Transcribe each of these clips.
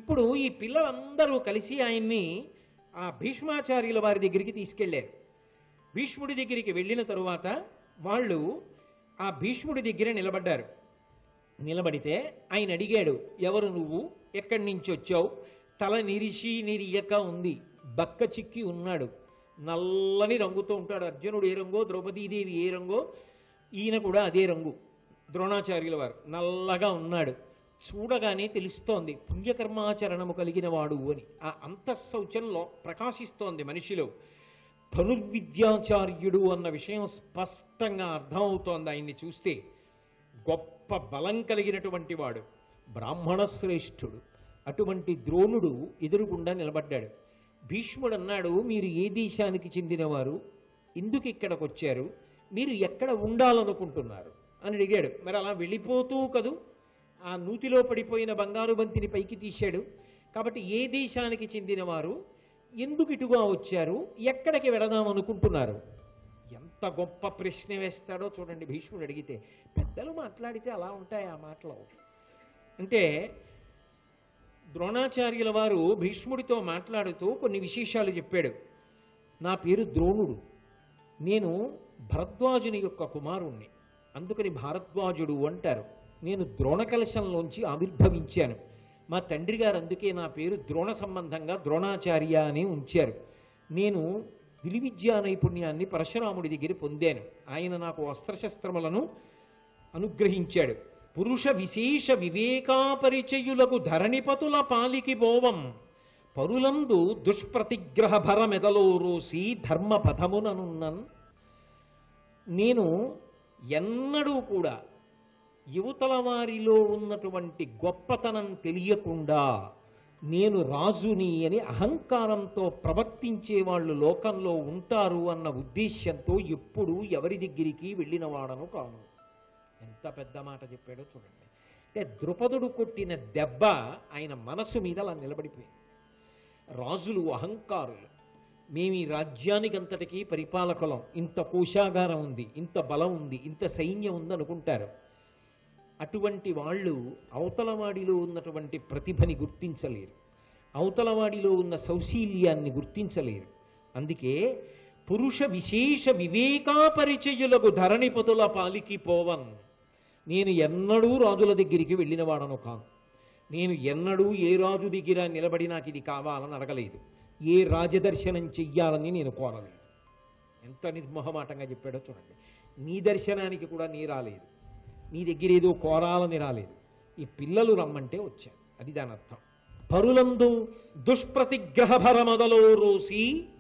ఇప్పుడు ఈ పిల్లలందరూ కలిసి ఆయన్ని ఆ భీష్మాచార్యుల వారి దగ్గరికి తీసుకెళ్లారు. భీష్ముడి దగ్గరికి వెళ్ళిన తరువాత వాళ్ళు ఆ భీష్ముడి దగ్గర నిలబడ్డారు. నిలబడితే ఆయన అడిగాడు, ఎవరు నువ్వు, ఎక్కడి నుంచి వచ్చావు? తల నిరిసి నిరియక ఉంది, బక్క చిక్కి ఉన్నాడు, నల్లని రంగుతో ఉంటాడు. అర్జునుడు ఏ రంగో, ద్రౌపదీదేవి ఏ రంగో, ఈయన కూడా అదే రంగు. ద్రోణాచార్యుల వారు నల్లగా ఉన్నాడు. చూడగానే తెలుస్తోంది పుణ్యకర్మాచరణము కలిగిన వాడు అని. ఆ అంతఃశౌచంలో ప్రకాశిస్తోంది మనిషిలో. ధనుర్విద్యాచార్యుడు అన్న విషయం స్పష్టంగా అర్థమవుతోంది ఆయన్ని చూస్తే. గొప్ప బలం కలిగినటువంటి వాడు, బ్రాహ్మణ శ్రేష్ఠుడు. అటువంటి ద్రోణుడు ఎదురుగుండా నిలబడ్డాడు. భీష్ముడు అన్నాడు, మీరు ఏ దేశానికి చెందినవారు, ఎందుకు ఇక్కడికి వచ్చారు, మీరు ఎక్కడ ఉండాలనుకుంటున్నారు అని అడిగాడు. మరి అలా వెళ్ళిపోతూ కదూ ఆ నూతిలో పడిపోయిన బంగారు బంతిని పైకి తీశాడు. కాబట్టి ఏ దేశానికి చెందినవారు, ఎందుకు ఇటుగా వచ్చారు, ఎక్కడికి వెళదాం అనుకుంటున్నారు? ఎంత గొప్ప ప్రశ్న వేస్తాడో చూడండి భీష్ముడు అడిగితే. పెద్దలు మాట్లాడితే అలా ఉంటాయి ఆ మాటలు. అంటే ద్రోణాచార్యుల వారు భీష్ముడితో మాట్లాడుతూ కొన్ని విశేషాలు చెప్పాడు. నా పేరు ద్రోణుడు, నేను భరద్వాజుని యొక్క కుమారుణ్ణి, అందుకని భారద్వాజుడు అంటారు. నేను ద్రోణకలశంలోంచి ఆవిర్భవించాను. మా తండ్రి గారు అందుకే నా పేరు ద్రోణ సంబంధంగా ద్రోణాచార్య అని ఉంచారు. నేను విలువిద్యా నైపుణ్యాన్ని పరశురాముడి దగ్గర పొందాను. ఆయన నాకు అస్త్రశస్త్రములను అనుగ్రహించాడు. పురుష విశేష వివేకాపరిచయులకు ధరణిపతుల పాలికి బోవం, పరులందు దుష్ప్రతిగ్రహ భరమెదలో రోసి ధర్మ పథముననున్నన్. నేను ఎన్నడూ కూడా యువతల వారిలో ఉన్నటువంటి గొప్పతనం తెలియకుండా నేను రాజుని అని అహంకారంతో ప్రవర్తించే వాళ్ళు లోకంలో ఉంటారు అన్న ఉద్దేశ్యంతో ఎప్పుడూ ఎవరి దగ్గరికి వెళ్ళిన వాడను కాను. ఎంత పెద్ద మాట చెప్పాడో చూడండి. అంటే ద్రుపదుడు కొట్టిన దెబ్బ ఆయన మనసు మీద అలా నిలబడిపోయింది. రాజులు అహంకారులు, మేము ఈ రాజ్యానికి అంతటికీ పరిపాలకులం, ఇంత కోశాగారం ఉంది, ఇంత బలం ఉంది, ఇంత సైన్యం ఉంది అనుకుంటారు. అటువంటి వాళ్ళు అవతలవాడిలో ఉన్నటువంటి ప్రతిభని గుర్తించలేరు, అవతలవాడిలో ఉన్న సౌశీల్యాన్ని గుర్తించలేరు. అందుకే పురుష విశేష వివేకాపరిచయులకు ధరణిపతుల పాలికి పోవన్. నేను ఎన్నడూ రాజుల దగ్గరికి వెళ్ళిన వాడను కాను. నేను ఎన్నడూ ఏ రాజు దగ్గర నిలబడి నాకు ఇది కావాలని అడగలేదు, ఏ రాజదర్శనం చెయ్యాలని నేను కోరలేదు. ఎంత నిర్మోహమాటంగా చెప్పాడో చూడండి. నీ దర్శనానికి కూడా నీ రాలేదు, నీ దగ్గర ఏదో కోరాలని రాలేదు, ఈ పిల్లలు రమ్మంటే వచ్చాను, అది దాని అర్థం. పరులందు దుష్ప్రతిగ్రహ భరమదలో రోసి,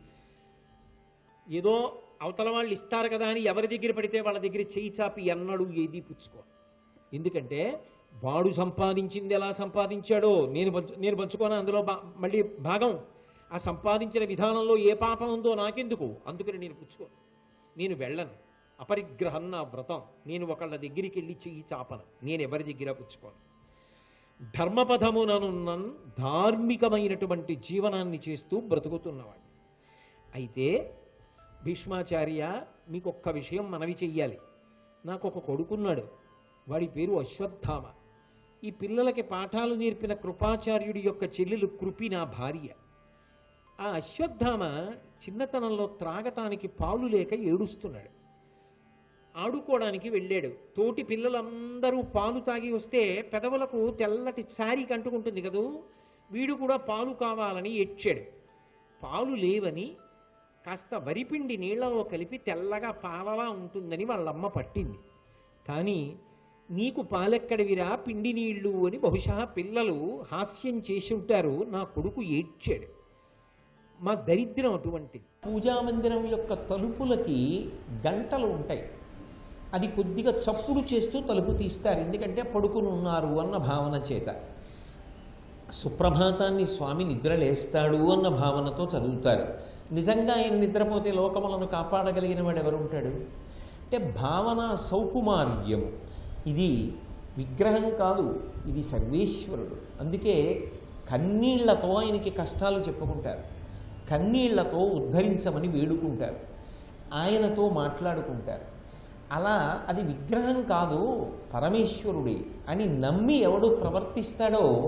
ఏదో అవతల వాళ్ళు ఇస్తారు కదా అని ఎవరి దగ్గర పడితే వాళ్ళ దగ్గర చేయి చాపి ఎన్నడూ ఏది పుచ్చుకో. ఎందుకంటే వాడు సంపాదించింది ఎలా సంపాదించాడో నేను పంచుకోనా అందులో మళ్ళీ భాగం. ఆ సంపాదించిన విధానంలో ఏ పాపం ఉందో నాకెందుకు, అందుకని నేను పుచ్చుకో, నేను వెళ్ళను. అపరిగ్రహం నా వ్రతం, నేను ఒకళ్ళ దగ్గరికి వెళ్ళి చెయ్యి చాపను, నేను ఎవరి దగ్గర పుచ్చుకోను. ధర్మపథముననున్నన్, ధార్మికమైనటువంటి జీవనాన్ని చేస్తూ బ్రతుకుతున్నవాడు. అయితే భీష్మాచార్య, మీకు ఒక్క విషయం మనవి చెయ్యాలి. నాకు ఒక కొడుకున్నాడు, వాడి పేరు అశ్వత్థామ. ఈ పిల్లలకి పాఠాలు నేర్పిన కృపాచార్యుడి యొక్క చెల్లెలు కృపి నా భార్య. ఆ అశ్వత్థామ చిన్నతనంలో త్రాగటానికి పాలు లేక ఏడుస్తున్నాడు. ఆడుకోవడానికి వెళ్ళాడు. తోటి పిల్లలందరూ పాలు తాగి వస్తే పెదవులకు తెల్లటి శారీ కంటుకుంటుంది కదూ, వీడు కూడా పాలు కావాలని ఏడ్చాడు. పాలు లేవని కాస్త వరిపిండి నీళ్లలో కలిపి తెల్లగా పాలలా ఉంటుందని వాళ్ళమ్మ పట్టింది. కానీ నీకు పాలెక్కడివిరా పిండి నీళ్లు అని బహుశా పిల్లలు హాస్యం చేసి ఉంటారు. నా కొడుకు ఏడ్చాడు. మా దరిద్రం అటువంటిది. పూజామందిరం యొక్క తలుపులకి గంటలు ఉంటాయి, అది కొద్దిగా చప్పుడు చేస్తూ తలుపు తీస్తారు, ఎందుకంటే పడుకుని ఉన్నారు అన్న భావన చేత. సుప్రభాతాన్ని స్వామి నిద్రలేస్తాడు అన్న భావనతో చదువుతారు. నిజంగా ఆయన నిద్రపోతే లోకములను కాపాడగలిగిన వాడు ఎవరు ఉంటాడు? అంటే భావన సౌకుమార్యం. ఇది విగ్రహం కాదు, ఇది సర్వేశ్వరుడు. అందుకే కన్నీళ్లతో ఆయనకి కష్టాలు చెప్పుకుంటారు, కన్నీళ్లతో ఉద్ధరించమని వేడుకుంటారు, ఆయనతో మాట్లాడుకుంటారు. అలా అది విగ్రహం కాదు పరమేశ్వరుడే అని నమ్మి ఎవడు ప్రవర్తిస్తాడో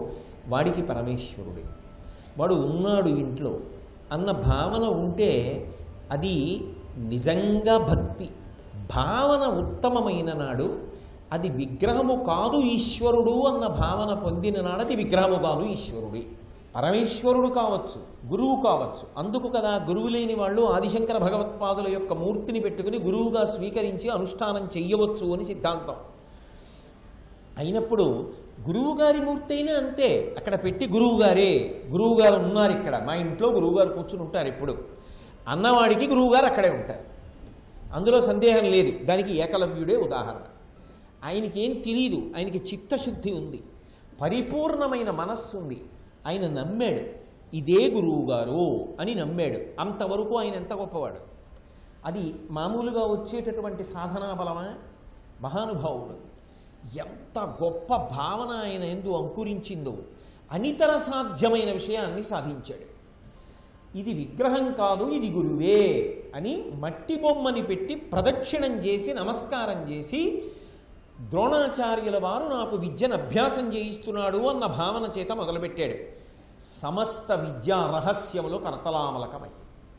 వాడికి పరమేశ్వరుడే. వాడు ఉన్నాడు ఇంట్లో అన్న భావన ఉంటే అది నిజంగా భక్తి. భావన ఉత్తమమైన నాడు అది విగ్రహము కాదు ఈశ్వరుడు అన్న భావన పొందిన నాడు అది విగ్రహము కాదు ఈశ్వరుడే. పరమేశ్వరుడు కావచ్చు, గురువు కావచ్చు. అందుకు కదా గురువు లేని వాళ్ళు ఆదిశంకర భగవత్పాదుల యొక్క మూర్తిని పెట్టుకుని గురువుగా స్వీకరించి అనుష్ఠానం చెయ్యవచ్చు అని సిద్ధాంతం. అయినప్పుడు గురువుగారి మూర్తి అయినా అంతే, అక్కడ పెట్టి గురువుగారు ఉన్నారు ఇక్కడ, మా ఇంట్లో గురువుగారు కూర్చుని ఉంటారు ఎప్పుడు అన్నవాడికి గురువుగారు అక్కడే ఉంటారు, అందులో సందేహం లేదు. దానికి ఏకలవ్యుడే ఉదాహరణ. ఆయనకి ఏం తెలియదు, ఆయనకి చిత్తశుద్ధి ఉంది, పరిపూర్ణమైన మనస్సు ఉంది. ఆయన నమ్మాడు ఇదే గురువుగారు అని నమ్మాడు. అంతవరకు ఆయన ఎంత గొప్పవాడు. అది మామూలుగా వచ్చేటటువంటి సాధనా బలమా? మహానుభావుడు. ఎంత గొప్ప భావన ఆయన ఎందు అంకురించిందో అనితర సాధ్యమైన విషయాన్ని సాధించాడు. ఇది విగ్రహం కాదు, ఇది గురువే అని మట్టి బొమ్మని పెట్టి ప్రదక్షిణం చేసి నమస్కారం చేసి ద్రోణాచార్యుల వారు నాకు విద్యను అభ్యాసం చేయిస్తున్నాడు అన్న భావన చేత మొదలుపెట్టాడు. సమస్త విద్యా రహస్యములు కరతలామలకమై.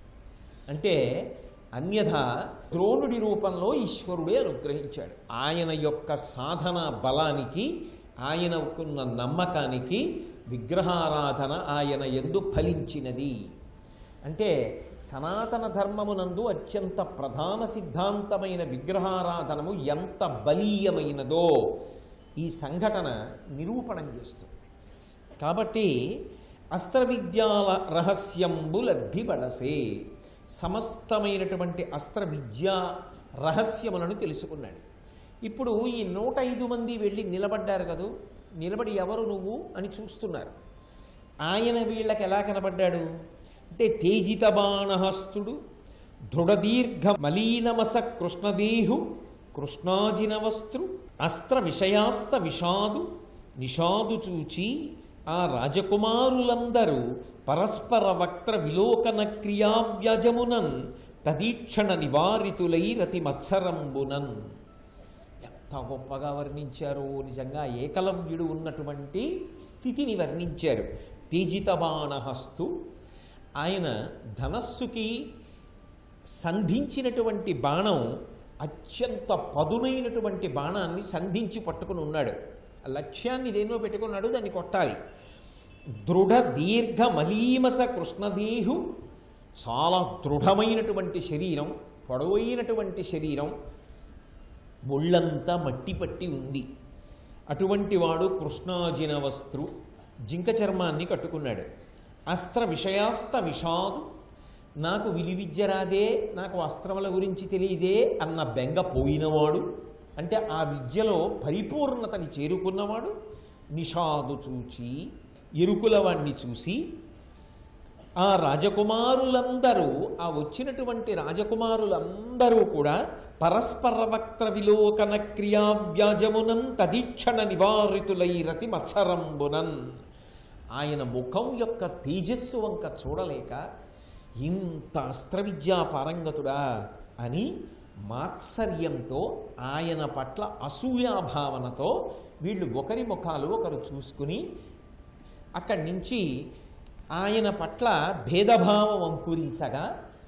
అంటే అన్యథా ద్రోణుడి రూపంలో ఈశ్వరుడే అనుగ్రహించాడు. ఆయన యొక్క సాధన బలానికి, ఆయనకున్న నమ్మకానికి విగ్రహారాధన ఆయన యందు ఫలించినది. అంటే సనాతన ధర్మమునందు అత్యంత ప్రధాన సిద్ధాంతమైన విగ్రహారాధనము ఎంత బలీయమైనదో ఈ సంఘటన నిరూపణం చేస్తుంది. కాబట్టి అస్త్రవిద్యాల రహస్యంబు లబ్ధిపడసే, సమస్తమైనటువంటి అస్త్ర విద్యా రహస్యములను తెలుసుకున్నాడు. ఇప్పుడు ఈ 105 మంది వెళ్ళి నిలబడ్డారు కదూ, నిలబడి ఎవరు నువ్వు అని చూస్తున్నారు. ఆయన వీళ్ళకి ఎలా కనబడ్డాడు అంటే తేజిత బాణహస్తుడు, దృఢదీర్ఘ మలీనమస కృష్ణదేహు, కృష్ణాజినవస్త్రు, అస్త్ర విషయాస్త విషాదు నిషాదు చూచి ఆ రాజకుమారులందరూ పరస్పర వక్త్ర విలోకన క్రియావ్యజమునన్ తదీక్షణ నివారితులై రతి మత్సరంబునన్. ఎంత గొప్పగా వర్ణించారు. నిజంగా ఏకలవ్యుడు ఉన్నటువంటి స్థితిని వర్ణించారు. తేజిత బాణహస్తు, ఆయన ధనస్సుకి సంధించినటువంటి బాణం అత్యంత పదునైనటువంటి బాణాన్ని సంధించి పట్టుకుని ఉన్నాడు. లక్ష్యాన్ని దేనో పెట్టుకున్నాడు, దాన్ని కొట్టాలి. దృఢ దీర్ఘ మలీమస కృష్ణదేహు, చాలా దృఢమైనటువంటి శరీరం, పొడవైనటువంటి శరీరం, ఒళ్ళంతా మట్టి పట్టి ఉంది. అటువంటి వాడు కృష్ణాజిన వస్త్రు, జింక చర్మాన్ని కట్టుకున్నాడు. అస్త్ర విషయాస్త విషాదు, నాకు విలువిద్య రాదే, నాకు అస్త్రముల గురించి తెలియదే అన్న బెంగ పోయినవాడు, అంటే ఆ విద్యలో పరిపూర్ణతని చేరుకున్నవాడు. నిషాదు చూచి, ఎరుకుల వాణ్ణి చూసి ఆ రాజకుమారులందరూ, ఆ వచ్చినటువంటి రాజకుమారులందరూ కూడా పరస్పర వక్త్ర విలోకన క్రియావ్యాజమునం తదీక్షణ నివారితులై రతి మత్సరంబునన్. ఆయన ముఖం యొక్క తేజస్సు వంక చూడలేక ఇంత అస్త్రవిద్యా పారంగతుడా అని మాత్సర్యంతో, ఆయన పట్ల అసూయాభావనతో వీళ్ళు ఒకరి ముఖాలు ఒకరు చూసుకుని అక్కడి నుంచి ఆయన పట్ల భేదభావం అంకురించగా,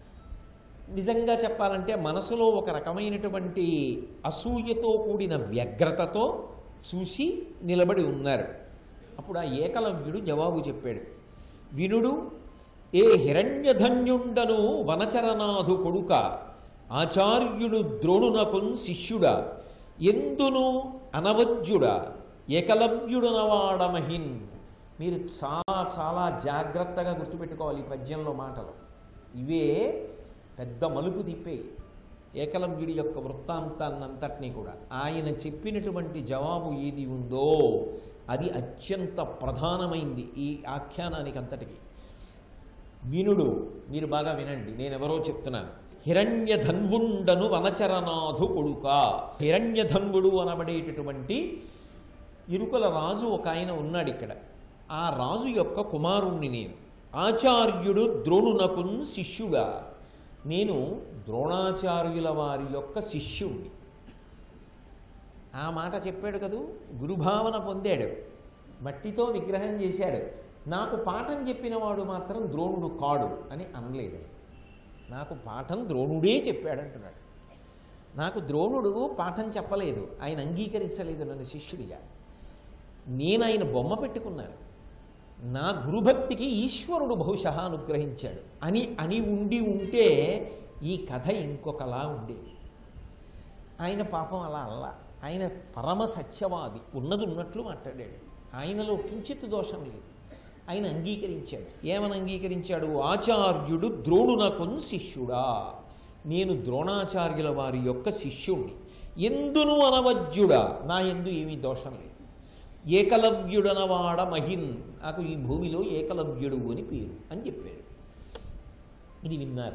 నిజంగా చెప్పాలంటే మనసులో ఒక రకమైనటువంటి అసూయతో కూడిన వ్యగ్రతతో చూసి నిలబడి ఉన్నారు. అప్పుడు ఆ ఏకలవ్యుడు జవాబు చెప్పాడు. వినుడు, ఏ హిరణ్యధన్యుండను వనచరనాథు కొడుక, ఆచార్యుడు ద్రోణునకున్ శిష్యుడా, ఎందును అనవజ్యుడా, ఏకలవ్యుడునవాడమహిన్. మీరు చాలా చాలా జాగ్రత్తగా గుర్తుపెట్టుకోవాలి ఈ పద్యంలో మాటలు. ఇవే పెద్ద మలుపు తిప్పే ఏకలవ్యుడి యొక్క వృత్తాంతాన్నంతటినీ కూడా. ఆయన చెప్పినటువంటి జవాబు ఏది ఉందో అది అత్యంత ప్రధానమైంది ఈ ఆఖ్యానానికి అంతటికి. వినుడు, మీరు బాగా వినండి, నేనెవరో చెప్తున్నాను. హిరణ్యధన్వుండను వనచరనాథు కొడుక. హిరణ్యధన్వుడు అనబడేటటువంటి ఇరుకుల రాజు ఒక ఆయన ఉన్నాడు ఇక్కడ. ఆ రాజు యొక్క కుమారుణ్ణి నేను. ఆచార్యుడు ద్రోణునకున్ శిష్యుడా, నేను ద్రోణాచార్యుల వారి యొక్క శిష్యుణ్ణి. ఆ మాట చెప్పాడు కదూ, గురుభావన పొందాడు. మట్టితో విగ్రహం చేశాడు. నాకు పాఠం చెప్పినవాడు మాత్రం ద్రోణుడు కాడు అని అనలేదు. నాకు పాఠం ద్రోణుడే చెప్పాడంటున్నాడు. నాకు ద్రోణుడు పాఠం చెప్పలేదు, ఆయన అంగీకరించలేదు నన్ను శిష్యుడిగా. నేను ఆయన బొమ్మ పెట్టుకున్నాను. నా గురుభక్తికి ఈశ్వరుడు బహుశಃ అనుగ్రహించాడు అని ఉంటే ఈ కథ ఇంకొకలా ఉండేది. ఆయన పాపం అలా అల్లా. ఆయన పరమ సత్యవాది, ఉన్నది ఉన్నట్లు మాట్లాడాడు. ఆయనలో కించిత్ దోషం లేదు. ఆయన అంగీకరించాడు. ఏమని అంగీకరించాడు? ఆచార్యుడు ద్రోణునకొన్ శిష్యుడా, నేను ద్రోణాచార్యుల వారి యొక్క శిష్యుణ్ణి, ఎందును అనవజ్యుడా, నా ఎందు ఏమీ దోషం లేదు. ఏకలవ్యుడనవాడ మహిన్, నాకు ఈ భూమిలో ఏకలవ్యుడు అని పేరు అని చెప్పాడు. ఇది విన్నారు,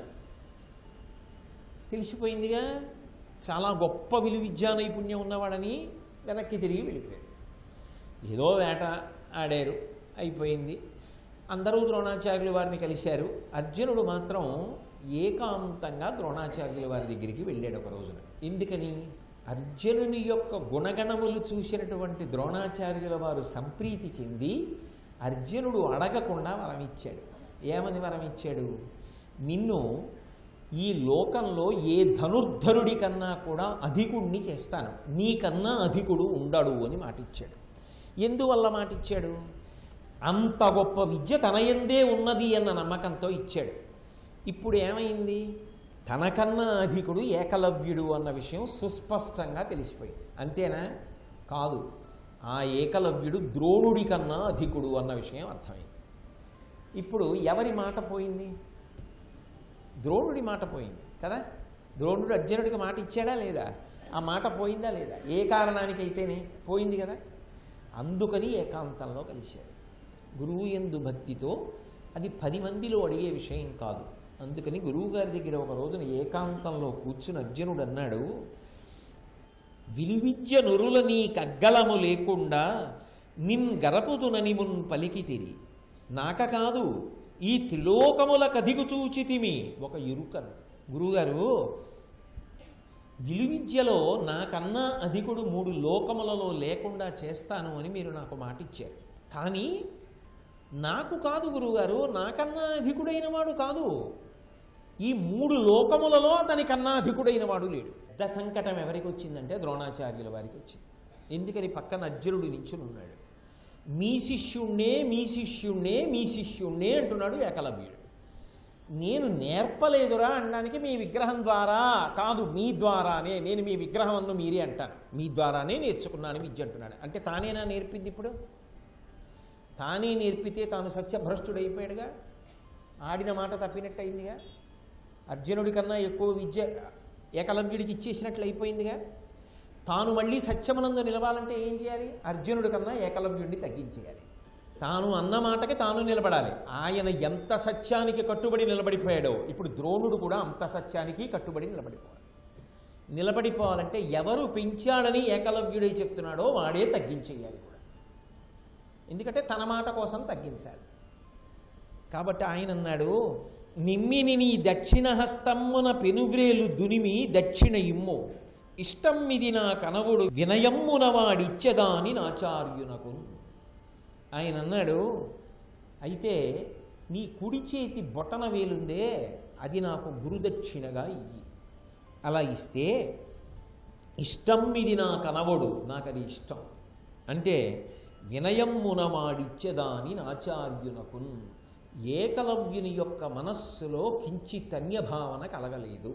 తెలిసిపోయిందిగా. చాలా గొప్ప విలువిద్యా నైపుణ్యం ఉన్నవాడని వెనక్కి తిరిగి వెళ్ళిపోయాడు. ఏదో వేట ఆడారు, అయిపోయింది. అందరూ ద్రోణాచార్యుల వారిని కలిశారు. అర్జునుడు మాత్రం ఏకాంతంగా ద్రోణాచార్యుల వారి దగ్గరికి వెళ్ళాడు ఒక రోజున. ఎందుకని? అర్జునుని యొక్క గుణగణములు చూసినటువంటి ద్రోణాచార్యుల వారు సంప్రీతి చెంది అర్జునుడు అడగకుండా వరం ఇచ్చాడు. ఏమని వరం ఇచ్చాడు? నిన్ను ఈ లోకంలో ఏ ధనుర్ధరుడి కన్నా కూడా అధికుడిని చేస్తాను, నీకన్నా అధికుడు ఉండడు అని మాటిచ్చాడు. ఎందువల్ల మాటిచ్చాడు? అంత గొప్ప విద్య తనయందే ఉన్నది అన్న నమ్మకంతో ఇచ్చాడు. ఇప్పుడు ఏమైంది? తనకన్నా అధికుడు ఏకలవ్యుడు అన్న విషయం సుస్పష్టంగా తెలిసిపోయింది. అంతేనా? కాదు, ఆ ఏకలవ్యుడు ద్రోణుడి కన్నా అధికుడు అన్న విషయం అర్థమైంది. ఇప్పుడు ఎవరి మాట పోయింది? ద్రోణుడి మాట పోయింది కదా. ద్రోణుడు అర్జునుడికి మాట ఇచ్చాడా లేదా? ఆ మాట పోయిందా లేదా? ఏ కారణానికైతేనే పోయింది కదా. అందుకని ఏకాంతంలో కలిశాడు. గురువు యందు భక్తితో. అది 10 మందిలో అడిగే విషయం కాదు. అందుకని గురువుగారి దగ్గర ఒక రోజున ఏకాంతంలో కూర్చుని అర్జునుడు అన్నాడు, విలువిద్య నొరుల నీ కగ్గలము లేకుండా నిన్ గరపుదునని మున్ పలికితిరి, నాక కాదు ఈ త్రిలోకముల కదిగు చూచితిమి ఒక ఎరుకను. గురువుగారు, విలువిద్యలో నాకన్నా అధికుడు 3 లోకములలో లేకుండా చేస్తాను అని మీరు నాకు మాట ఇచ్చారు. కానీ నాకు కాదు గురువుగారు, నాకన్నా అధికుడైన వాడు కాదు. ఈ 3 లోకములలో అతనికన్నా అధికుడైన వాడు లేడు. పెద్ద సంకటం ఎవరికి వచ్చిందంటే ద్రోణాచార్యుల వారికి వచ్చింది. ఎందుకని? పక్కన అర్జునుడు నించుని ఉన్నాడు. మీ శిష్యుణ్ణే మీ శిష్యుణ్ణే మీ శిష్యుణ్ణే అంటున్నాడు ఏకలవ్యుడు. నేను నేర్పలేదురా అనడానికి మీ విగ్రహం ద్వారా కాదు, మీ ద్వారానే, నేను మీ విగ్రహం అన్ను మీరే అంటాను, మీ ద్వారానే నేర్చుకున్నాను విద్య అంటున్నాడు. అంటే తానేనా నేర్పింది? ఇప్పుడు తానే నేర్పితే తాను సత్యభ్రష్టుడైపోయాడుగా, ఆడిన మాట తప్పినట్టు అయిందిగా. అర్జునుడి కన్నా ఎక్కువ విద్య ఏకలవ్యుడికి ఇచ్చేసినట్లు అయిపోయిందిగా. తాను మళ్ళీ సత్యమునందు నిలవాలంటే ఏం చేయాలి? అర్జునుడి కన్నా ఏకలవ్యుడిని తగ్గించేయాలి. తాను అన్న మాటకి తాను నిలబడాలి. ఆయన ఎంత సత్యానికి కట్టుబడి నిలబడిపోయాడో ఇప్పుడు ద్రోణుడు కూడా అంత సత్యానికి కట్టుబడి నిలబడిపోవాలంటే ఎవరు పెంచాడని ఏకలవ్యుడే చెప్తున్నాడో వాడే తగ్గించేయాలి కూడా. ఎందుకంటే తన మాట కోసం తగ్గించాలి. కాబట్టి ఆయన అన్నాడు, నిమ్మిని నీ దక్షిణ హస్తమ్మున పెనువ్రేలు దునిమి దక్షిణ ఇమ్ము, ఇష్టం ఇది నా కనవుడు వినయమ్మున వాడిచ్చదాని నాచార్యునకు. ఆయన అన్నాడు, అయితే నీ కుడి చేతి బొటన వేలుందే అది నాకు గురుదక్షిణగా ఇయ్యి. అలా ఇస్తే ఇష్టం ఇది నా కనవుడు, నాకు అది ఇష్టం అంటే వినయమ్మున వాడిచ్చదాని నాచార్యునకు. ఏకలవ్యుని యొక్క మనస్సులో కించిత్ అన్యభావన కలగలేదు.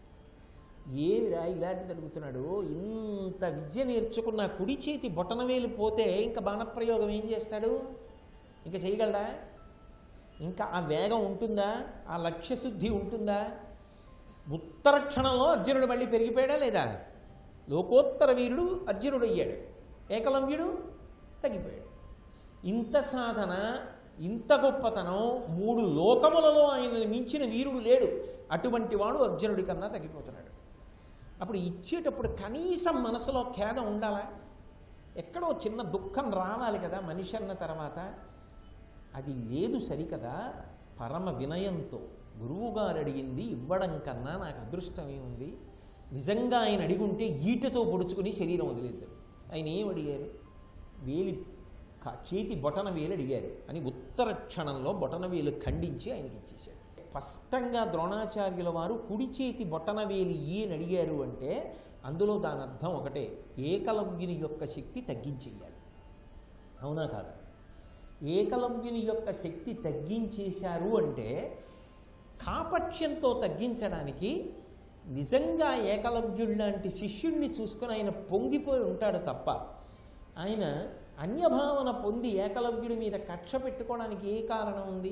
ఏమిరా ఇలాంటిది అడుగుతున్నాడు? ఇంత విద్య నేర్చుకున్న కుడి చేతి బొటనవేలు పోతే ఇంకా బాణప్రయోగం ఏం చేస్తాడు? ఇంకా చేయగలడా? ఇంకా ఆ వేగం ఉంటుందా? ఆ లక్ష్యశుద్ధి ఉంటుందా? ఉత్తర క్షణంలో అర్జునుడు మళ్ళీ పెరిగిపోయాడా లేదా? లోకోత్తర వీరుడు అర్జునుడు అయ్యాడు, ఏకలవ్యుడు తగ్గిపోయాడు. ఇంత సాధన, ఇంత గొప్పతనం, 3 లోకములలో ఆయనను మించిన వీరుడు లేడు. అటువంటి వాడు అర్జునుడి కన్నా తగ్గిపోతున్నాడు. అప్పుడు ఇచ్చేటప్పుడు కనీసం మనసులో ఖేదం ఉండాలా? ఎక్కడో చిన్న దుఃఖం రావాలి కదా మనిషి అన్న తర్వాత. అది లేదు సరికదా. పరమ వినయంతో గురువుగారు అడిగింది ఇవ్వడం కన్నా నాకు అదృష్టమే ఉంది. నిజంగా ఆయన అడిగుంటే ఈటతో పొడుచుకుని శరీరం వదిలేద్దారు. ఆయన ఏం అడిగారు? వేలి చేతి బొటనవేలు అడిగారు అని ఉత్తర క్షణంలో బొటనవేలు ఖండించి ఆయనకి ఇచ్చేశాడు. స్పష్టంగా ద్రోణాచార్యుల వారు కుడి చేతి బొటనవేలు అని అడిగారు అంటే అందులో దాని అర్థం ఒకటే, ఏకలవ్యుని యొక్క శక్తి తగ్గించేయాలి. అవునా కాదా? ఏకలవ్యుని యొక్క శక్తి తగ్గించేశారు అంటే కాపక్ష్యంతో తగ్గించడానికి నిజంగా ఏకలవ్యుడు లాంటి శిష్యుణ్ణి చూసుకుని ఆయన పొంగిపోయి ఉంటాడు తప్ప ఆయన అన్యభావన పొంది ఏకలవ్యుడి మీద కక్ష పెట్టుకోవడానికి ఏ కారణం ఉంది?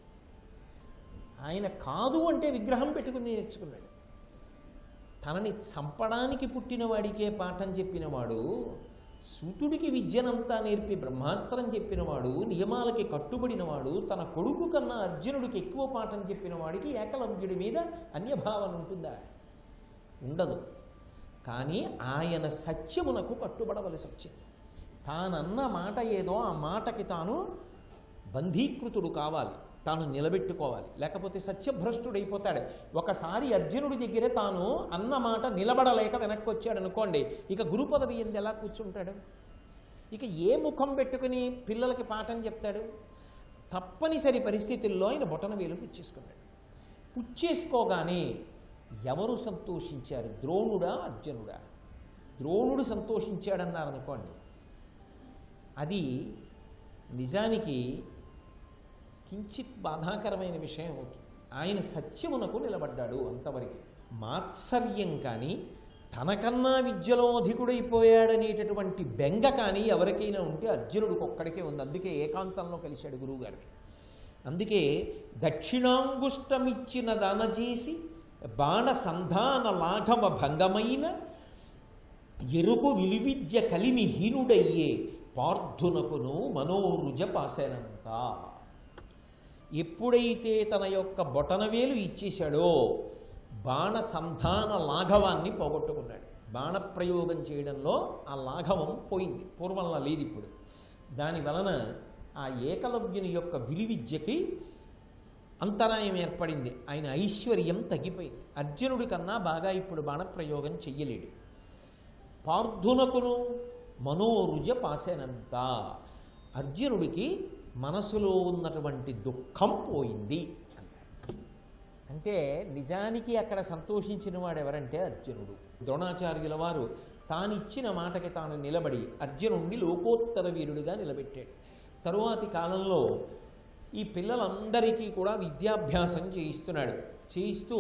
ఆయన కాదు అంటే విగ్రహం పెట్టుకుని నేర్చుకున్నాడు. తనని చంపడానికి పుట్టినవాడికే పాఠం చెప్పినవాడు, సూతుడికి విద్యనంతా నేర్పి బ్రహ్మాస్త్రం చెప్పినవాడు, నియమాలకి కట్టుబడినవాడు, తన కొడుకు కన్నా అర్జునుడికి ఎక్కువ పాఠం చెప్పిన వాడికి ఏకలవ్యుడి మీద అన్యభావన ఉంటుందా? ఉండదు. కానీ ఆయన సత్యమునకు కట్టుబడవలసి వచ్చింది. తానన్న మాట ఏదో ఆ మాటకి తాను బంధీకృతుడు కావాలి, తాను నిలబెట్టుకోవాలి, లేకపోతే సత్యభ్రష్టుడైపోతాడు. ఒకసారి అర్జునుడి దగ్గరే తాను అన్న మాట నిలబడలేక వెనక్కి వచ్చాడు అనుకోండి, ఇక గురు పదవి ఎందు ఎలా కూర్చుంటాడు? ఇక ఏ ముఖం పెట్టుకుని పిల్లలకి పాఠం చెప్తాడు? తప్పనిసరి పరిస్థితుల్లో ఆయన బొటనవేలు పుచ్చేసుకున్నాడు. పుచ్చేసుకోగానే ఎవరు సంతోషించారు? ద్రోణుడా అర్జునుడా? ద్రోణుడు సంతోషించాడన్నారు అనుకోండి, అది నిజానికి కించిత్ బాధాకరమైన విషయం అవుతుంది. ఆయన సత్యమునకు నిలబడ్డాడు అంతవరకు. మాత్సర్యం కానీ తనకన్నా విద్యలో అధికుడైపోయాడనేటటువంటి బెంగ కానీ ఎవరికైనా ఉంటే అర్జునుడికి ఒక్కడికే ఉంది. అందుకే ఏకాంతంలో కలిశాడు గురువుగారిని. అందుకే దక్షిణాంగుష్టమిచ్చిన దానజేసి బాణ సంధాన లాఘవ భంగమైన ఎరుపు విలువిద్య కలిమి హీనుడయ్యే పార్థునకును మనోరుజ పాసేనంతా. ఎప్పుడైతే తన యొక్క బొటనవేలు ఇచ్చేశాడో బాణ సంధాన లాఘవాన్ని పోగొట్టుకున్నాడు. బాణప్రయోగం చేయడంలో ఆ లాఘవం పోయింది, పూర్వంలా లేదు ఇప్పుడు. దాని వలన ఆ ఏకలవ్యుని యొక్క విలువిద్యకి అంతరాయం ఏర్పడింది. ఆయన ఐశ్వర్యం తగ్గిపోయింది. అర్జునుడి కన్నా బాగా ఇప్పుడు బాణప్రయోగం చెయ్యలేడు. పార్థునకును మనోరుజ పాసేనంతా. అర్జునుడికి మనసులో ఉన్నటువంటి దుఃఖం పోయింది అన్నారు. అంటే నిజానికి అక్కడ సంతోషించిన వాడు ఎవరంటే అర్జునుడు. ద్రోణాచార్యుల వారు తానిచ్చిన మాటకి తాను నిలబడి అర్జునుడిని లోకోత్తర వీరుడిగా నిలబెట్టాడు. తరువాతి కాలంలో ఈ పిల్లలందరికీ కూడా విద్యాభ్యాసం చేయిస్తున్నాడు. చేయిస్తూ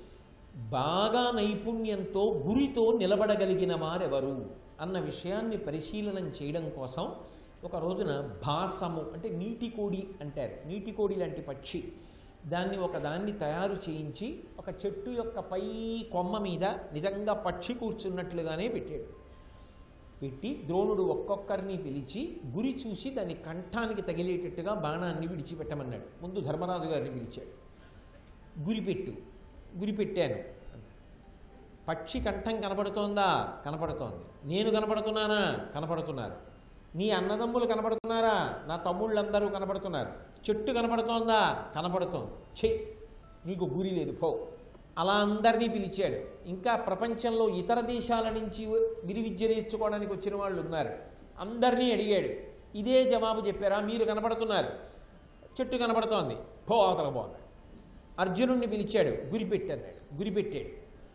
బాగా నైపుణ్యంతో గురితో నిలబడగలిగిన వారెవరు అన్న విషయాన్ని పరిశీలనం చేయడం కోసం ఒక రోజున భాసము అంటే నీటికోడి అంటారు, నీటికోడి లాంటి పక్షి, దాన్ని ఒకదాన్ని తయారు చేయించి ఒక చెట్టు యొక్క పై కొమ్మ మీద నిజంగా పక్షి కూర్చున్నట్లుగానే పెట్టాడు. పెట్టి ద్రోణుడు ఒక్కొక్కరిని పిలిచి గురి చూసి దాన్ని కంఠానికి తగిలేటట్టుగా బాణాన్ని విడిచిపెట్టమన్నాడు. ముందు ధర్మరాజు గారిని పిలిచాడు. గురిపెట్టాను. పక్షి కంఠం కనపడుతోందా? కనపడుతోంది. నేను కనపడుతున్నానా? కనపడుతున్నారు. నీ అన్నదమ్ములు కనపడుతున్నారా? నా తమ్ముళ్ళందరూ కనపడుతున్నారు. చెట్టు కనపడుతోందా? కనపడుతోంది. నీకు గురి లేదు, పో. అలా అందరినీ పిలిచాడు. ఇంకా ప్రపంచంలో ఇతర దేశాల నుంచి విలువిద్య నేర్చుకోవడానికి వచ్చిన వాళ్ళు ఉన్నారు. అందరినీ అడిగాడు. ఇదే జవాబు చెప్పారా? మీరు కనపడుతున్నారు, చెట్టు కనపడుతోంది, పో అవతల పో అన్నాడు. అర్జునుడిని పిలిచాడు. గురిపెట్టన్నాడు. గురిపెట్టాడు.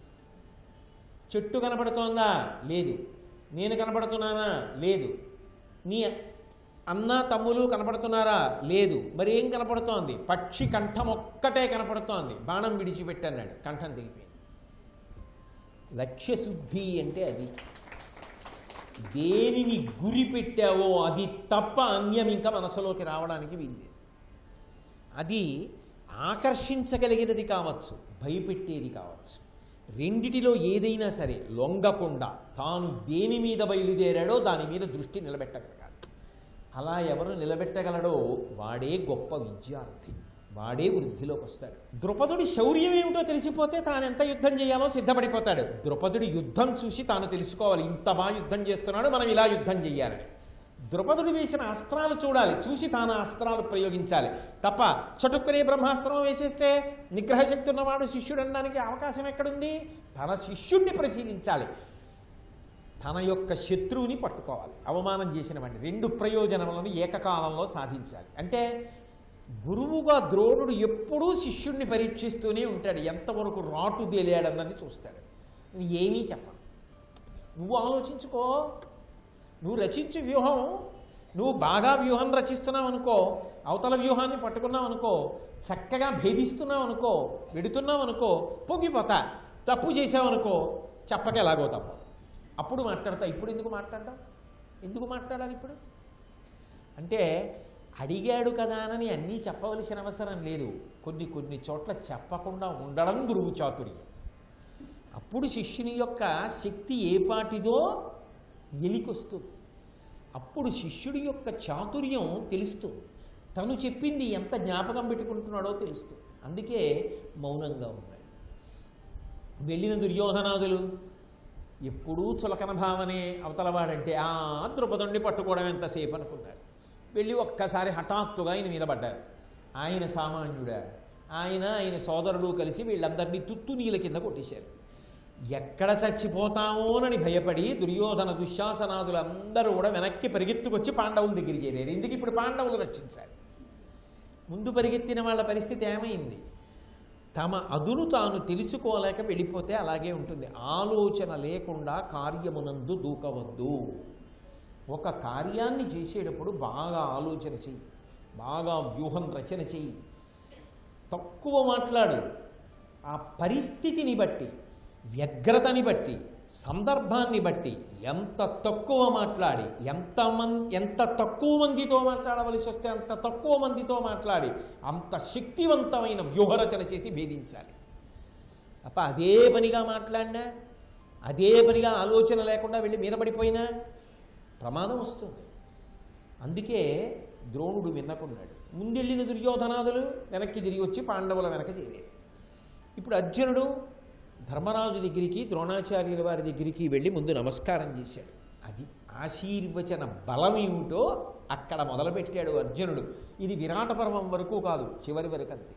చెట్టు కనపడుతోందా? లేదు. నేను కనపడుతున్నానా? లేదు. నీ అన్న తమ్ములు కనపడుతున్నారా? లేదు. మరి ఏం కనపడుతోంది? పక్షి కంఠం ఒక్కటే కనపడుతోంది. బాణం విడిచిపెట్టన్నాడు. కంఠం తెగిపోయింది. లక్ష్యశుద్ధి అంటే అది. దేనిని గురి పెట్టావో అది తప్ప అన్యం ఇంకా మనసులోకి రావడానికి వీల్లేదు. అది ఆకర్షించగలిగినది కావచ్చు, భయపెట్టేది కావచ్చు. రెండిటిలో ఏదైనా సరే లొంగకుండా తాను దేని మీద బయలుదేరాడో దాని మీద దృష్టి నిలబెట్టగలగాలి. అలా ఎవరు నిలబెట్టగలడో వాడే గొప్ప విద్యార్థి, వాడే వృద్ధిలోకి వస్తాడు. ద్రుపదుడి శౌర్యం ఏమిటో తెలిసిపోతే తాను ఎంత యుద్ధం చేయాలో సిద్ధపడిపోతాడు. ద్రుపదుడి యుద్ధం చూసి తాను తెలుసుకోవాలి, ఇంత బాగా యుద్ధం చేస్తున్నాడు, మనం ఇలా యుద్ధం చేయాలని. ద్రుపదుడు వేసిన అస్త్రాలు చూడాలి, చూసి తాను అస్త్రాలు ప్రయోగించాలి తప్ప చటుక్కునే బ్రహ్మాస్త్రం వేసేస్తే నిగ్రహశక్తి ఉన్నవాడు శిష్యుడు అనడానికి అవకాశం ఎక్కడుంది? తన శిష్యుడిని పరిశీలించాలి. తన యొక్క శత్రువుని పట్టుకోవాలి, అవమానం చేసిన వాడిని. 2 ప్రయోజనములను ఏకకాలంలో సాధించాలి. అంటే గురువుగా ద్రోణుడు ఎప్పుడూ శిష్యుణ్ణి పరీక్షిస్తూనే ఉంటాడు, ఎంతవరకు రాటు తేలాడన్నది చూస్తాడు. ఏమీ చెప్పను, నువ్వు ఆలోచించుకో, నువ్వు రచించు వ్యూహం, నువ్వు బాగా వ్యూహం రచిస్తున్నావు అనుకో, అవతల వ్యూహాన్ని పట్టుకున్నావు అనుకో, చక్కగా భేదిస్తున్నావు అనుకో, వెడుతున్నావు అనుకో, పొంగిపోతా. తప్పు చేసావు అనుకో, చెప్పక ఎలాగో తప్ప, అప్పుడు మాట్లాడతా. ఇప్పుడు ఎందుకు మాట్లాడడం, ఎందుకు మాట్లాడాలి ఇప్పుడు అంటే, అడిగాడు కదా అని అన్నీ చెప్పవలసిన అవసరం లేదు. కొన్ని చోట్ల చెప్పకుండా ఉండడం గురువు చాతుర్యం. అప్పుడు శిష్యుని యొక్క శక్తి ఏ పాటిదో వెలికొస్తుంది. అప్పుడు శిష్యుడి యొక్క చాతుర్యం తెలుస్తుంది, తను చెప్పింది ఎంత జ్ఞాపకం పెట్టుకుంటున్నాడో తెలుస్తుంది. అందుకే మౌనంగా ఉన్నాడు. వెళ్ళిన దుర్యోధనాదులు ఎప్పుడూ చులకన భావనే అవతలవాడంటే, ద్రుపదుణ్ణి పట్టుకోవడం ఎంతసేపు అనుకున్నారు. వెళ్ళి ఒక్కసారి హఠాత్తుగా ఆయన మీద పడ్డారు. ఆయన సామాన్యుడా, ఆయన సోదరుడు కలిసి వీళ్ళందరినీ తుత్తు నీళ్ళ కింద కొట్టేశారు. ఎక్కడ చచ్చిపోతామోనని భయపడి దుర్యోధన దుశ్శాసనాదులందరూ కూడా వెనక్కి పరిగెత్తుకొచ్చి పాండవుల దగ్గరికి చేరారు. ఎందుకు ఇప్పుడు పాండవులు రక్షించారు. ముందు పరిగెత్తిన వాళ్ళ పరిస్థితి ఏమైంది? తమ అదును తాను తెలుసుకోలేక వెళ్ళిపోతే అలాగే ఉంటుంది. ఆలోచన లేకుండా కార్యమునందు దూకవద్దు. ఒక కార్యాన్ని చేసేటప్పుడు బాగా ఆలోచన చెయ్యి, బాగా వ్యూహం రచన చెయ్యి, తక్కువ మాట్లాడు. ఆ పరిస్థితిని బట్టి, వ్యగ్రతని బట్టి, సందర్భాన్ని బట్టి ఎంత తక్కువ మాట్లాడి, ఎంత తక్కువ మందితో మాట్లాడవలసి వస్తే అంత తక్కువ మందితో మాట్లాడి అంత శక్తివంతమైన వ్యూహరచన చేసి భేదించాలి. అప్ప అదే పనిగా మాట్లాడినా, అదే పనిగా ఆలోచన లేకుండా వెళ్ళి మీద పడిపోయినా ప్రమాదం వస్తుంది. అందుకే ద్రోణుడు విన్నకున్నాడు. ముందెళ్ళిన దుర్యోధనాదులు వెనక్కి తిరిగి వచ్చి పాండవుల వెనక చేరారు. ఇప్పుడు అర్జునుడు ధర్మరాజు దగ్గరికి, ద్రోణాచార్యుల వారి దగ్గరికి వెళ్ళి ముందు నమస్కారం చేశాడు. అది ఆశీర్వచన బలం ఏమిటో అక్కడ మొదలుపెట్టాడు అర్జునుడు. ఇది విరాట పర్వం వరకు కాదు, చివరి వరకు అంతే.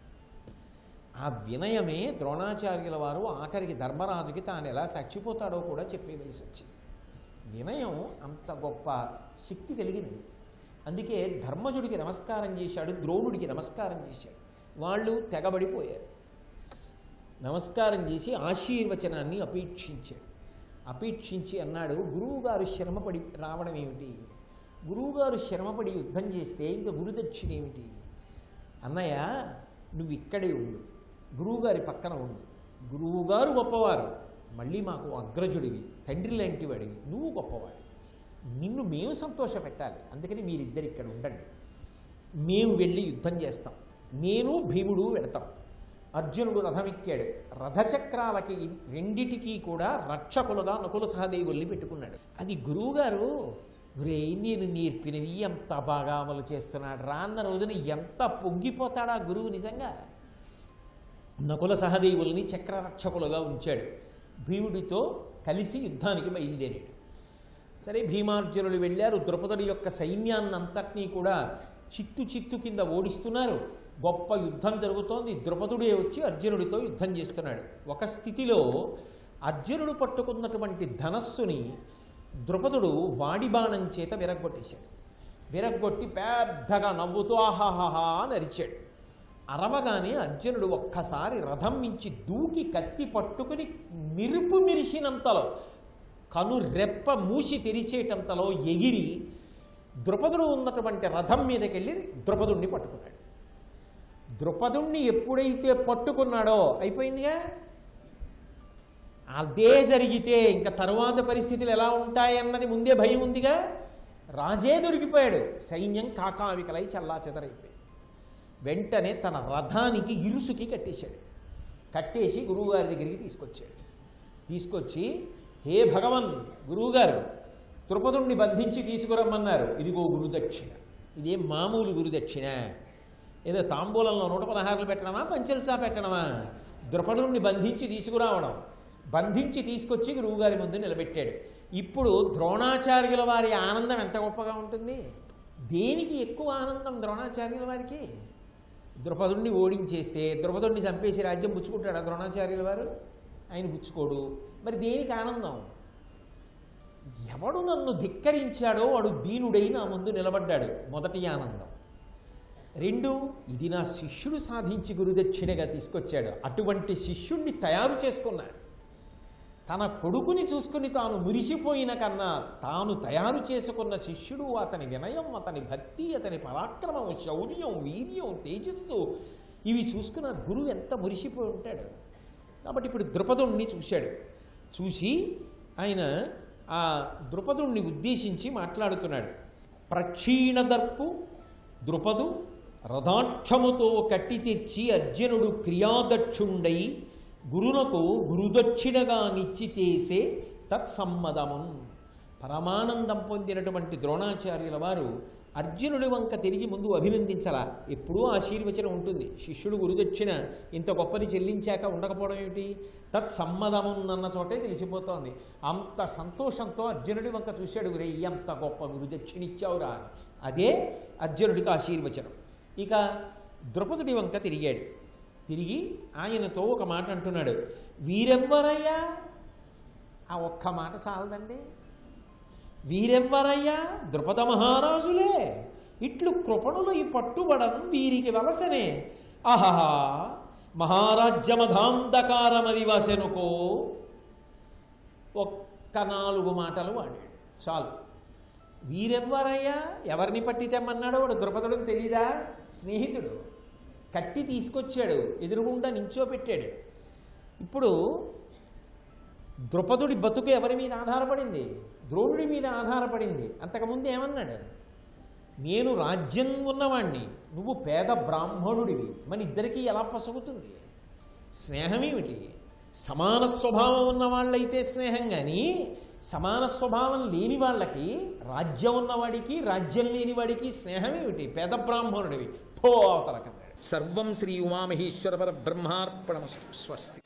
ఆ వినయమే ద్రోణాచార్యుల వారు ఆఖరికి ధర్మరాజుకి తాను ఎలా చచ్చిపోతాడో కూడా చెప్పేవలసి వచ్చింది. వినయం అంత గొప్ప శక్తి కలిగింది. అందుకే ధర్మజుడికి నమస్కారం చేశాడు, ద్రోణుడికి నమస్కారం చేశాడు. వాళ్ళు తెగబడిపోయారు. నమస్కారం చేసి ఆశీర్వచనాన్ని అపేక్షించి అన్నాడు, గురువుగారు శ్రమపడి రావడం ఏమిటి? గురువుగారు శ్రమపడి యుద్ధం చేస్తే ఇంకా గురుదక్షిణ ఏమిటి? అన్నయ్య, నువ్వు ఇక్కడే ఉండు, గురువుగారి పక్కన ఉండు. గురువుగారు గొప్పవారు, మళ్ళీ మాకు అగ్రజుడివి, తండ్రి లాంటి వాడివి, నువ్వు గొప్పవాడి, నిన్ను మేము సంతోషపెట్టాలి. అందుకని మీరిద్దరు ఇక్కడ ఉండండి, మేము వెళ్ళి యుద్ధం చేస్తాం, నేను భీముడు వెడతాం. అర్జునుడు రథం ఎక్కాడు. రథచక్రాలకి రెండిటికీ కూడా రక్షకులుగా నకుల సహదేవుల్ని పెట్టుకున్నాడు. అది గురువుగారు, గురే నేను నేర్పినవి ఎంత బాగా అమలు చేస్తున్నాడు రా అన్న రోజున ఎంత పొంగిపోతాడా గురువు. నిజంగా నకుల సహదేవుల్ని చక్రరక్షకులుగా ఉంచాడు. భీముడితో కలిసి యుద్ధానికి బయలుదేరాడు. సరే, భీమార్జునులు వెళ్ళారు. ద్రుపదుడి యొక్క సైన్యాన్నంతటినీ కూడా చిత్తు కింద ఓడిస్తున్నారు. గొప్ప యుద్ధం జరుగుతోంది. ద్రుపదుడే వచ్చి అర్జునుడితో యుద్ధం చేస్తున్నాడు. ఒక స్థితిలో అర్జునుడు పట్టుకున్నటువంటి ధనస్సుని ద్రుపదుడు వాడి బాణం చేత విరగ్గొట్టేశాడు. విరగ్గొట్టి పెద్దగా నవ్వుతూ ఆహాహాహా అని అరిచాడు. అరవగానే అర్జునుడు ఒక్కసారి రథం మించి దూకి కత్తి పట్టుకుని మెరుపు మెరిసినంతలో, కను రెప్ప మూసి తెరిచేటంతలో ఎగిరి ద్రుపదుడు ఉన్నటువంటి రథం మీదకెళ్ళి ద్రుపదుణ్ణి పట్టుకున్నాడు. ద్రుపదుణ్ణి ఎప్పుడైతే పట్టుకున్నాడో అయిపోయిందిగా. అదే జరిగితే ఇంకా తరువాత పరిస్థితులు ఎలా ఉంటాయన్నది ముందే భయం ఉందిగా. రాజే దొరికిపోయాడు. సైన్యం కాకావికలై చల్లాచెదరైపోయాడు. వెంటనే తన రథానికి ఇరుసుకి కట్టేశాడు. కట్టేసి గురువుగారి దగ్గరికి తీసుకొచ్చి, హే భగవన్, గురువుగారు ద్రుపదుణ్ణి బంధించి తీసుకురమ్మన్నారు, ఇదిగో గురుదక్షిణ. ఇదేం మామూలు గురుదక్షిణ, ఏదో తాంబూలంలో 116 పెట్టడమా, పంచల్చా పెట్టడమా? ద్రుపదుణ్ణి బంధించి తీసుకురావడం. బంధించి తీసుకొచ్చి గురువుగారి ముందు నిలబెట్టాడు. ఇప్పుడు ద్రోణాచార్యుల వారి ఆనందం ఎంత గొప్పగా ఉంటుంది. దేనికి ఎక్కువ ఆనందం ద్రోణాచార్యుల వారికి? ద్రుపదుణ్ణి ఓడించేస్తే, ద్రుపదుణ్ణి చంపేసి రాజ్యం పుచ్చుకుంటాడా ద్రోణాచార్యుల వారు? ఆయన పుచ్చుకోడు. మరి దేనికి ఆనందం? ఎవడు నన్ను ధిక్కరించాడో వాడు దీనుడై నా ముందు నిలబడ్డాడు. మొదటి ఆనందం. రెండు, ఇది నా శిష్యుడు సాధించి గురుదక్షిణగా తీసుకొచ్చాడు. అటువంటి శిష్యుణ్ణి తయారు చేసుకున్నా. తన కొడుకుని చూసుకుని తాను మురిసిపోయిన కన్నా తాను తయారు చేసుకున్న శిష్యుడు, అతని వినయం, అతని భక్తి, అతని పరాక్రమం, శౌర్యం, వీర్యం, తేజస్సు ఇవి చూసుకున్న గురువు ఎంత మురిసిపోయి ఉంటాడు. కాబట్టి ఇప్పుడు ద్రుపదుణ్ణి చూశాడు. చూసి ఆయన ఆ ద్రుపదుణ్ణి ఉద్దేశించి మాట్లాడుతున్నాడు. ప్రక్షీణదర్పు ద్రుపదు రథాక్షముతో కట్టి తెచ్చి అర్జునుడు క్రియాదక్షుండై గురునకు గురుదక్షిణగా నిశ్చితేసే తత్సమ్మదమున్. పరమానందం పొందినటువంటి ద్రోణాచార్యుల వారు అర్జునుడి వంక తిరిగి ముందు అభినందించలా. ఎప్పుడూ ఆశీర్వచనం ఉంటుంది. శిష్యుడు గురుదక్షిణ ఇంత గొప్పది చెల్లించాక ఉండకపోవడం ఏమిటి? తత్సమ్మదమున్ చోటే తెలిసిపోతోంది. అంత సంతోషంతో అర్జునుడి వంక చూశాడు. రే, ఎంత గొప్ప గురుదక్షిణ ఇచ్చావురా అని. అదే అర్జునుడికి ఆశీర్వచనం. ఇక ద్రుపదుడి వంక తిరిగాడు. తిరిగి ఆయనతో ఒక మాట అంటున్నాడు. వీరెవ్వరయ్యా? ఆ ఒక్క మాట చాలదండి. వీరెవ్వరయ్యా? ద్రుపద మహారాజులే. ఇట్లు కృపణులు ఈ పట్టుబడను వీరికి వలసనే. ఆహా, మహారాజ్యమధాంధకారమది వసెనుకో. ఒక్క 4 మాటలు వాడాడు చాలు. వీరెవ్వరయ్యా? ఎవరిని పట్టి తెమ్మన్నాడో వాడు ద్రుపదుడు తెలీదా? స్నేహితుడు కట్టి తీసుకొచ్చాడు, ఎదురుగుండా నించోపెట్టాడు. ఇప్పుడు ద్రుపదుడి బతుకు ఎవరి మీద ఆధారపడింది? ద్రోణుడి మీద ఆధారపడింది. అంతకుముందు ఏమన్నాడు? నేను రాజ్యం ఉన్నవాణ్ణి, నువ్వు పేద బ్రాహ్మణుడివి, మన ఇద్దరికీ ఎలా పసగుతుంది? స్నేహమేమిటి? సమాన స్వభావం ఉన్న వాళ్ళైతే స్నేహం, కానీ సమాన స్వభావం లేని వాళ్ళకి, రాజ్యం ఉన్నవాడికి రాజ్యం లేనివాడికి స్నేహమేమిటి? పేద బ్రాహ్మణుడివి పో అవతలకన్నాడు. సర్వం శ్రీ ఉమామహేశ్వర పరబ్రహ్మార్పణమస్తు. స్వస్తి.